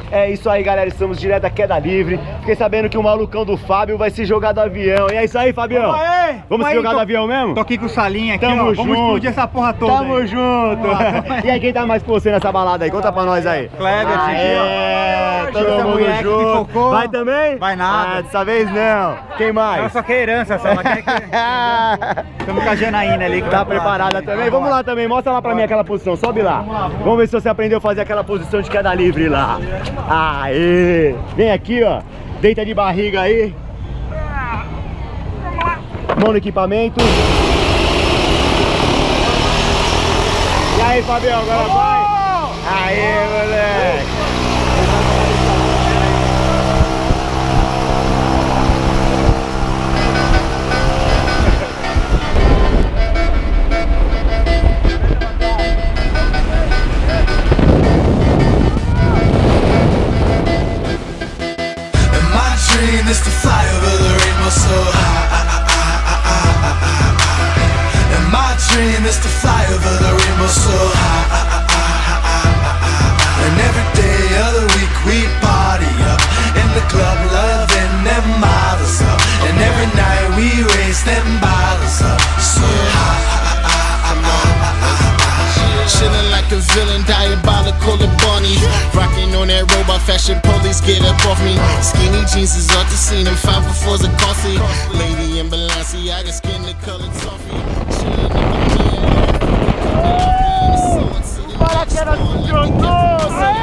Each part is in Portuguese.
É isso aí, galera, estamos direto da queda livre. Fiquei sabendo que o malucão do Fábio vai se jogar do avião. E é isso aí, Fabião. Vamos se jogar do avião mesmo? Tô aqui com o Salinha aqui, Tamo ó. junto. Vamos explodir essa porra toda. Tamo aí. junto. E aí, quem tá mais com você nessa balada aí? Conta pra nós aí. Kleber, todo mundo junto. Vai também? Vai nada. Ah, dessa vez não. Quem mais? Eu só que herança, só. Estamos com a Janaína ali. Tá preparada também? Vamos lá também, mostra lá pra mim aquela posição, sobe lá. Vamos ver se você aprendeu a fazer aquela posição de queda livre lá. Aê! Vem aqui, ó. Deita de barriga aí. Mão no equipamento. E aí, Fabião, agora vai. Aê, moleque. Is to fly over the rainbow so high. And my dream is to fly over the rainbow so high. And every day of the week we party up in the club, loving them models up. And every night we raise them bottles up so high. Chillin' like a villain, diabolical and bunny. Rockin' on that robot fashion, police get up off me. Skinny jeans is off the scene, and 504s are costly. Lady in Balenciaga, skin the color toffee. Para que ela funcionou!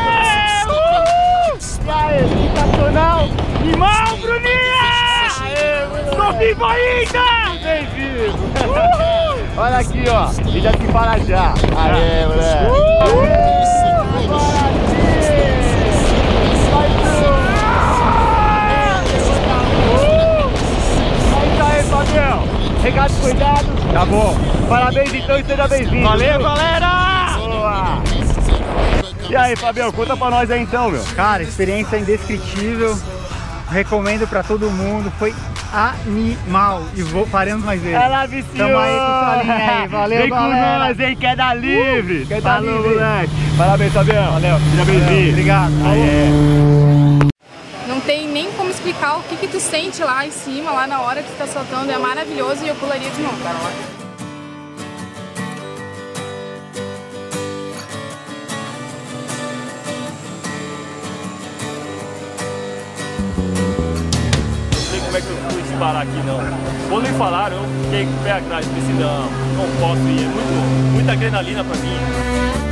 E aí, sensacional! Irmão, Bruninha! Tô vivo ainda! Bem vivo! Olha aqui, ó, e já se para já. Aê, moleque. É isso aí, Fabião. Recado, cuidado. Tá bom. Parabéns então e seja bem-vindo. Valeu, galera! Boa. E aí, Fabião, conta pra nós aí então, meu. Cara, experiência indescritível. Recomendo pra todo mundo. Foi animal. E faremos mais vezes. Ela viciou. Tamo aí com o Salinha aí. Valeu, vem galera. com nós, hein? Queda livre. Queda livre, moleque. Parabéns, Fabião. Valeu. Seja bem-vindo. Obrigado. Não tem nem como explicar o que tu sente lá em cima, lá na hora que tu tá soltando. É maravilhoso e eu pularia de novo. Como é que eu fui disparar aqui, não. Quando me falaram, eu fiquei com o pé atrás, pensei, não posso ir, é muita adrenalina pra mim.